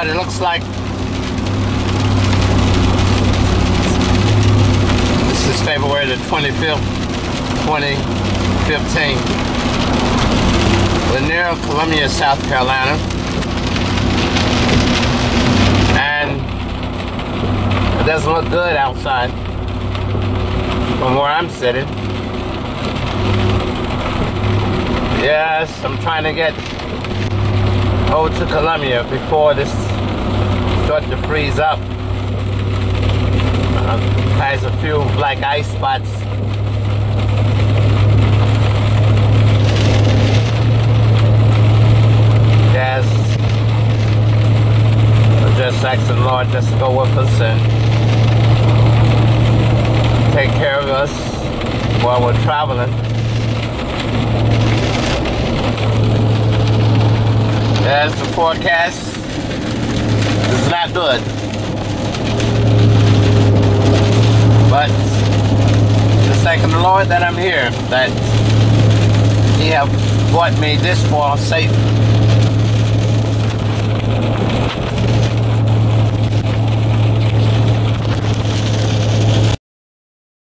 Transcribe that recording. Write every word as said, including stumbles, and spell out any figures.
what it looks like. This is February the twenty-fifth, twenty fifteen. We're near Columbia, South Carolina. And it doesn't look good outside from where I'm sitting. Yes, I'm trying to get over to Columbia before this starts to freeze up. Uh, has a few black ice spots. Yes, I'm just asking the Lord just to go with us and take care of us while we're traveling. As the forecast is not good, but just thanking the Lord that I'm here, that He have brought me this far safe.